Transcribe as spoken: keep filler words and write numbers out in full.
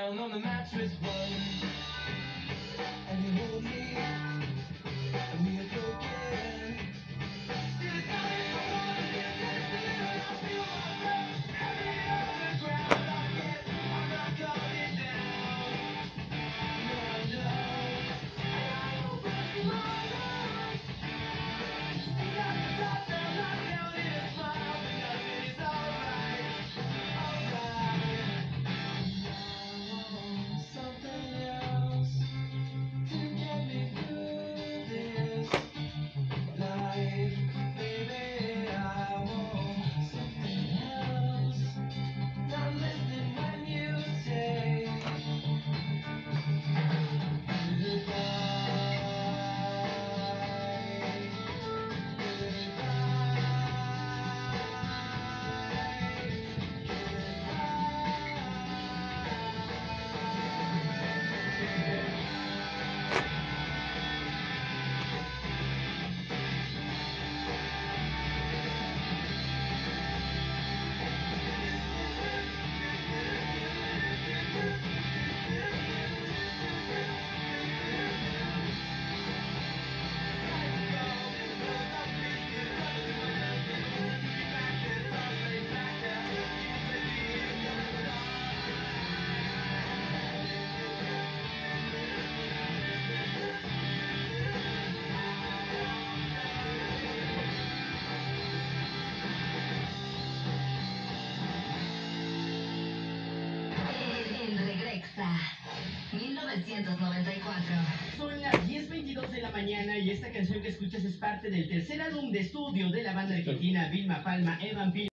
down on the mattress one, and you hold me, and we are broken. Still it's not anyone, you can't feel it, I feel myself heavy on the ground. I get, I'm not going down. No, no, I open my eyes, see at the top, and I count it a smile, because it is alright, alright. Something else to get me through this life, baby. I want something else. Not listening when you say goodbye, En Regrexa, mil novecientos noventa y cuatro. Son las diez veintidós de la mañana y esta canción que escuchas es parte del tercer álbum de estudio de la banda argentina Vilma Palma, Evan Pil.